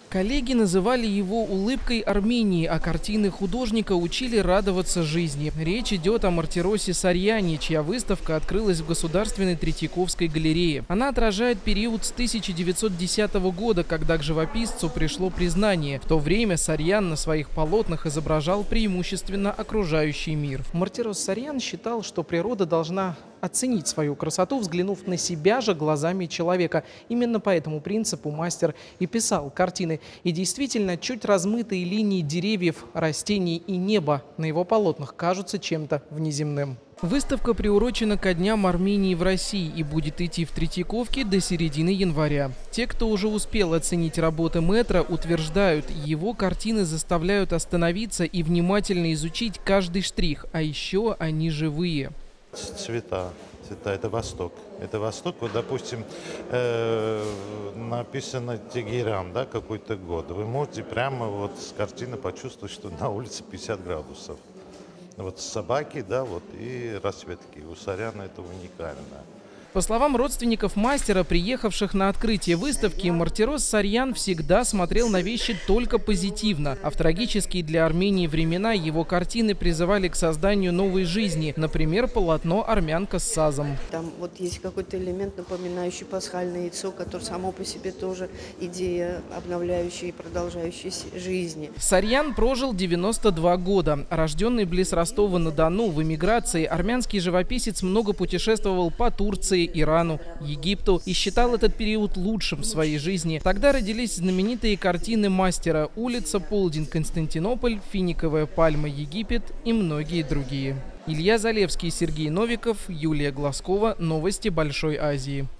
Коллеги называли его улыбкой Армении, а картины художника учили радоваться жизни. Речь идет о Мартиросе Сарьяне, чья выставка открылась в Государственной Третьяковской галерее. Она отражает период с 1910 года, когда к живописцу пришло признание. В то время Сарьян на своих полотнах изображал преимущественно окружающий мир. Мартирос Сарьян считал, что природа должна оценить свою красоту, взглянув на себя же глазами человека. Именно по этому принципу мастер и писал картины. И действительно, чуть размытые линии деревьев, растений и неба на его полотнах кажутся чем-то внеземным. Выставка приурочена ко Дням Армении в России и будет идти в Третьяковке до середины января. Те, кто уже успел оценить работы мэтра, утверждают, его картины заставляют остановиться и внимательно изучить каждый штрих, а еще они живые. Цвета, это Восток. Это Восток, вот, допустим, написано Тегеран, да, какой-то год. Вы можете прямо вот с картины почувствовать, что на улице 50 градусов. Вот собаки, да, вот, и расцветки. У Сарьяна это уникально. По словам родственников мастера, приехавших на открытие выставки, Мартирос Сарьян всегда смотрел на вещи только позитивно. А в трагические для Армении времена его картины призывали к созданию новой жизни. Например, полотно «Армянка с сазом». Там вот есть какой-то элемент, напоминающий пасхальное яйцо, которое само по себе тоже идея обновляющая и продолжающей жизни. Сарьян прожил 92 года. Рожденный близ Ростова-на-Дону в эмиграции, армянский живописец много путешествовал по Турции, Ирану, Египту и считал этот период лучшим в своей жизни. Тогда родились знаменитые картины мастера: «Улица», «Полдень», «Константинополь», «Финиковая пальма», «Египет» и многие другие. Илья Залевский, Сергей Новиков, Юлия Глазкова. Новости Большой Азии.